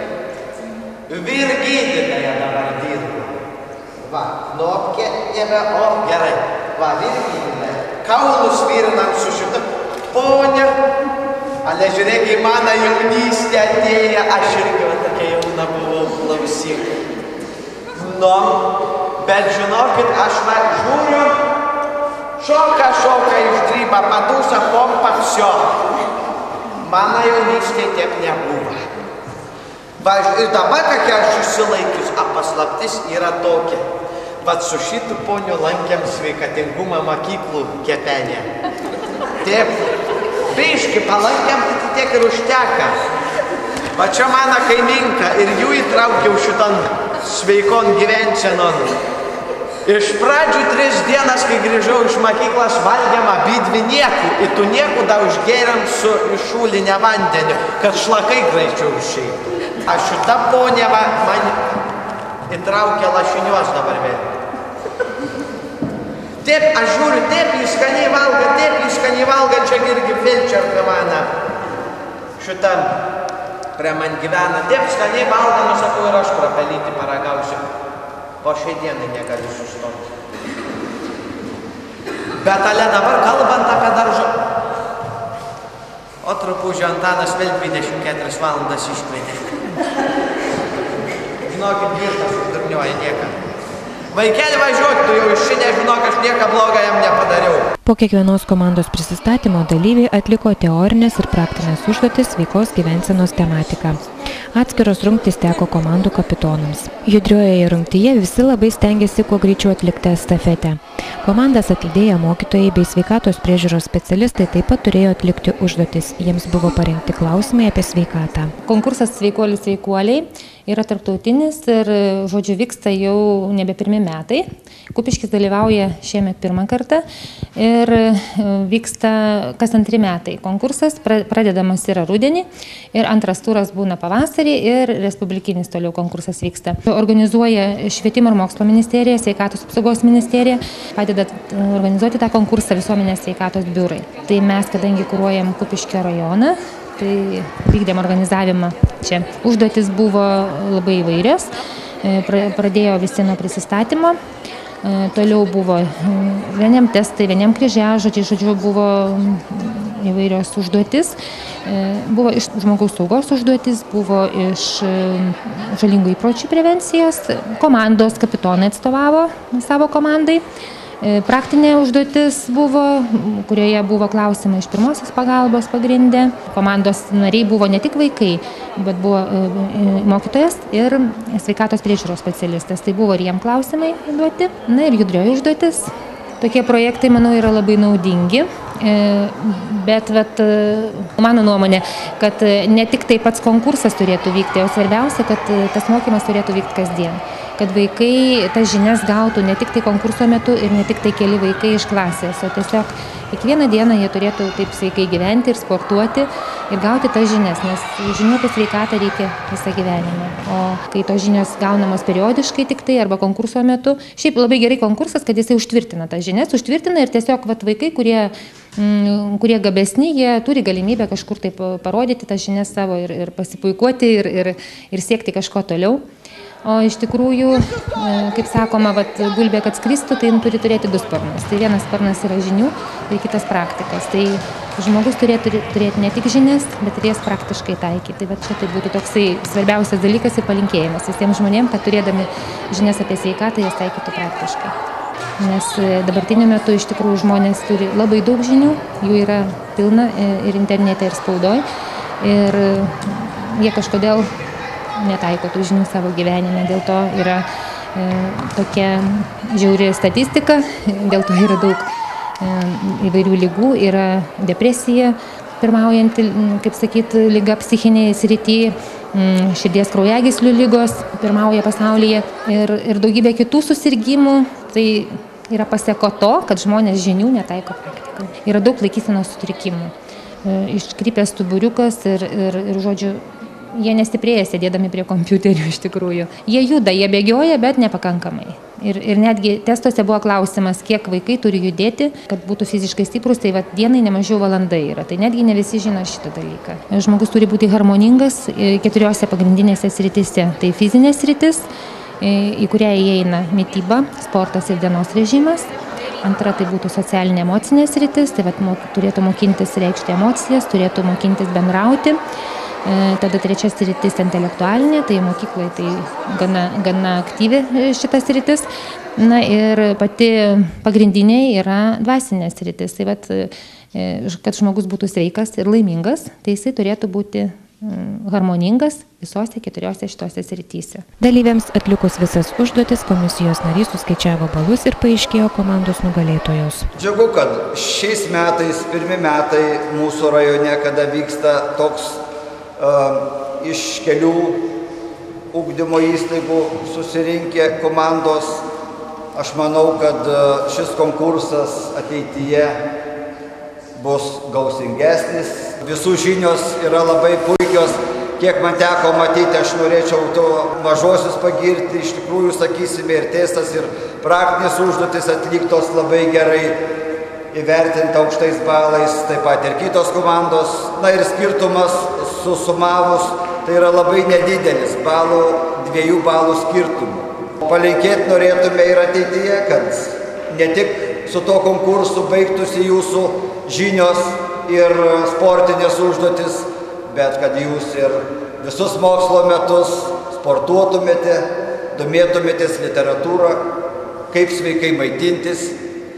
vyrgydytoja dabar dirba. Va, nuopkė nebe, o gerai. Va, vyrgydytoja. Kaulus vyrinam su šitą ponę. Ale žiūrėk, į mano jaunystę atėję, aš irgi va tokia jauna buvau, klausyk. Nu, bet žinokit, aš va žiūriu, šoka išdryba, padūsa pompa, vsio. Mano jaunystė taip nebuvo. Va, ir dabar, kokia aš išsilaikius, paslaptis yra tokia. Vat su šitų ponių lankėm sveikatingumą mokyklų kepenę. Taip. Biški palankėm, tai tiek ir užteka. Va čia mano kaiminka ir jų įtraukiau šiton sveikon gyvensenon. Iš pradžių 3 dienas, kai grįžau iš mokyklos, valgėm abidvi niekų. Ir tų niekų da užgėrėm su išūlinė vandeniu, kad šlakai greičiau išeitų. Aš šitą ponę man įtraukė lašiniuos dabar vėl. Taip, aš žiūriu, taip, jis skaniai valga, čia irgi felčerka mano. Šitam prie man gyvena, taip, skaniai valga, nusakau, ir aš prapelyti paragausiu. Po šiai dienai negaliu sustoti. Bet ale dabar kalbant apie daržą. O trupūžio Antanas vėl 24 valandas iškvietė. Žinokit, girtas uždurnioja nieką. Vaikeli važiuok, tu jau iš čia nežinok, aš nieką blogą jam nepadariau. Po kiekvienos komandos prisistatymo dalyviai atliko teorinės ir praktinės užduotis sveikos gyvensenos tematika. Atskiros rungtys teko komandų kapitonams. Judriojoje rungtyje visi labai stengiasi kuo greičiau atlikti estafetę. Komandas atlydėję mokytojai bei sveikatos priežiūros specialistai taip pat turėjo atlikti užduotis. Jiems buvo parengti klausimai apie sveikatą. Konkursas Sveikuolių sveikuoliai yra tarptautinis ir, žodžiu, vyksta jau nebe 1 metai. Kupiškis dalyvauja šiemet 1 kartą ir vyksta kas 2 metai. Konkursas pradedamas yra rudenį ir antras turas būna pavasarį ir respublikinis toliau konkursas vyksta. Organizuoja Švietimo ir mokslo ministerija, Sveikatos apsaugos ministerija, padeda organizuoti tą konkursą visuomenės sveikatos biurai. Tai mes, kadangi kuruojam Kupiškio rajoną, tai vykdėm organizavimą čia. Užduotis buvo labai įvairios, pradėjo visi nuo prisistatymo, toliau buvo vieniem testai, vieniem kryžiažodžiai, žodžiu, buvo įvairios užduotis. Buvo iš žmogaus saugos užduotis, buvo iš žalingų įpročių prevencijos, komandos kapitonai atstovavo savo komandai. Praktinė užduotis buvo, kurioje buvo klausimai iš pirmosios pagalbos pagrindė. Komandos nariai buvo ne tik vaikai, bet buvo mokytojas ir sveikatos priežiūros specialistas. Tai buvo ir jiem klausimai duoti. Na ir judrioji užduotis. Tokie projektai, manau, yra labai naudingi, bet mano nuomonė, kad ne tik tai pats konkursas turėtų vykti, o svarbiausia, kad tas mokymas turėtų vykti kasdien. Kad vaikai tas žinias gautų ne tik tai konkurso metu ir ne tik tai keli vaikai iš klasės, o tiesiog kiekvieną dieną jie turėtų taip sveikai gyventi ir sportuoti ir gauti tas žinias, nes žinių apie sveikatą reikia visą gyvenimą. O kai tos žinios gaunamos periodiškai tik tai arba konkurso metu, šiaip labai gerai konkursas, kad jisai užtvirtina tas žinias, užtvirtina ir tiesiog vaikai, kurie gabesni, jie turi galimybę kažkur taip parodyti tas žinias savo ir pasipuikuoti ir siekti kažko toliau. O iš tikrųjų, kaip sakoma, gulbė, kad skristų, tai turi turėti 2 sparnus. Tai vienas sparnas yra žinių ir kitas praktikas. Tai žmogus turėtų turėti ne tik žinias, bet ir jas praktiškai taikyti. Tai čia tai būtų toksai svarbiausias dalykas ir palinkėjimas visiems žmonėms, kad turėdami žinias apie sveikatą, jas taikytų praktiškai. Nes dabartiniu metu iš tikrųjų žmonės turi labai daug žinių, jų yra pilna ir internete, ir spaudoj. ir jie kažkodėl netaiko tų žinių savo gyvenime, dėl to yra tokia žiauri statistika, dėl to yra daug įvairių lygų, yra depresija, pirmaujanti, kaip sakyti, lyga psichinėje srityje, širdies kraujagyslių lygos pirmauja pasaulyje ir daugybė kitų susirgymų. Tai yra paseko to, kad žmonės žinių netaiko praktikoje. Yra daug laikysenos sutrikimų. Iškrypęs stuburiukas ir žodžiu, jie nestiprėja sėdėdami prie kompiuterių iš tikrųjų. Jie juda, jie bėgioja, bet nepakankamai. Ir netgi testuose buvo klausimas, kiek vaikai turi judėti, kad būtų fiziškai stiprus, tai dienai nemažiau valanda yra. Tai netgi ne visi žino šitą dalyką. Žmogus turi būti harmoningas 4 pagrindinėse srityse. Tai fizinė sritis, į kurią įeina mityba, sportas ir dienos režimas. Antra, tai būtų socialinė emocinė sritis, tai turėtų mokintis reikšti emocijas, turėtų mokintis bendrauti. Tada trečia sritis intelektualinė, tai mokykloje tai gana aktyvi šita sritis. Na ir pati pagrindinė yra dvasinė sritis. Tai kad žmogus būtų sveikas ir laimingas, tai jisai turėtų būti harmoningas visose 4 šitose srityse. Dalyviams atlikus visas užduotis, komisijos narys suskaičiavo balus ir paaiškėjo komandos nugalėtojos. Džiugu, kad šiais metais, pirmi metai mūsų rajone, kada vyksta toks iš kelių ugdymo įstaigų susirinkę komandos. Aš manau, kad šis konkursas ateityje bus gausingesnis. Visų žinios yra labai puikios. Kiek man teko matyti, aš norėčiau to mažosius pagirti. Iš tikrųjų, sakysime, ir testas, ir praktinės užduotis atliktos labai gerai, įvertinta aukštais balais, taip pat ir kitos komandos. Na ir skirtumas susumavus, tai yra labai nedidelis 2 balų skirtumų. Palinkėti norėtume ir ateityje, kad ne tik su to konkursu baigtųsi jūsų žinios ir sportinės užduotis, bet kad jūs ir visus mokslo metus sportuotumėte, domėtumėtės literatūrą, kaip sveikai maitintis,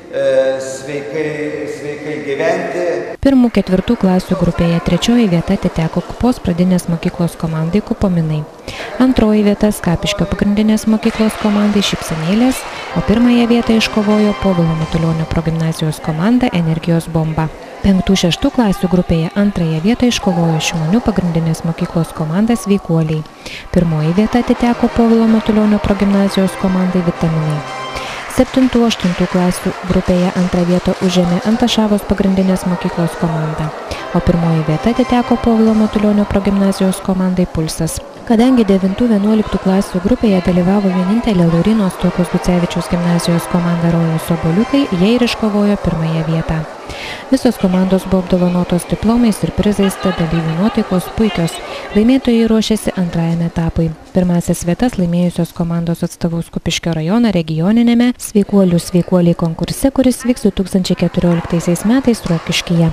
sveikai gyventi. 1-4 klasių grupėje 3 vieta atiteko Kupos pradinės mokyklos komandai Kupominai. 2 vieta Skapiškio pagrindinės mokyklos komandai Šypsenėlės, o 1 vietą iškovojo Povilo Matulionio progimnazijos komanda Energijos bomba. 5-6 klasių grupėje 2 vietą iškovojo Šimonių pagrindinės mokyklos komanda Sveikuoliai. 1 vieta atiteko Povilo Matulionio progimnazijos komandai Vitaminai. 7-8 klasių grupėje 2 vietą užėmė Antašavos pagrindinės mokyklos komanda, o 1 vieta atiteko Povilo Matulionio progimnazijos komandai Pulsas. Kadangi 9-11 klasių grupėje dalyvavo vienintelė Lauryno Stuokos Gucevičiaus gimnazijos komanda Rojaus Obuoliukai, jie ir iškovojo 1 vietą. Visos komandos buvo apdovanotos diplomais ir prizais, tad dalyvių nuotaikos puikios. Laimėtojai ruošiasi 2 etapui. 1 vietas laimėjusios komandos atstovaus Kupiškio rajoną regioninėme Sveikuoliai konkurse, kuris vyks 2014 metais Rokiškyje.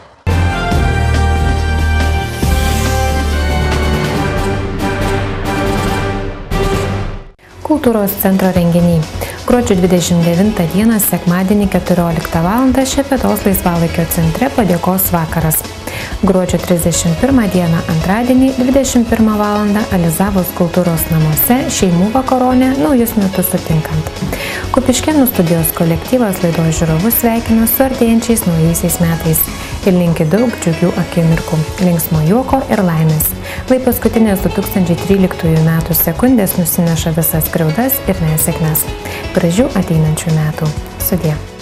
Kultūros centro renginiai. Gruodžio 29 dieną sekmadienį 14 val. Šepetos laisvalaikio centre padėkos vakaras. Gruodžio 31 dieną antradienį 21 val. Alizavos kultūros namuose šeimų vakaronė naujus metus sutinkant. Kupiškėnų studijos kolektyvas laidos žiūrovus sveikina su artėjančiais naujaisiais metais ir linki daug džiugių akimirkų, linksmo juoko ir laimės. Lai paskutinės 2013 metų sekundės nusineša visas skriaudas ir nesėkmes. Gražių ateinančių metų. Sudie.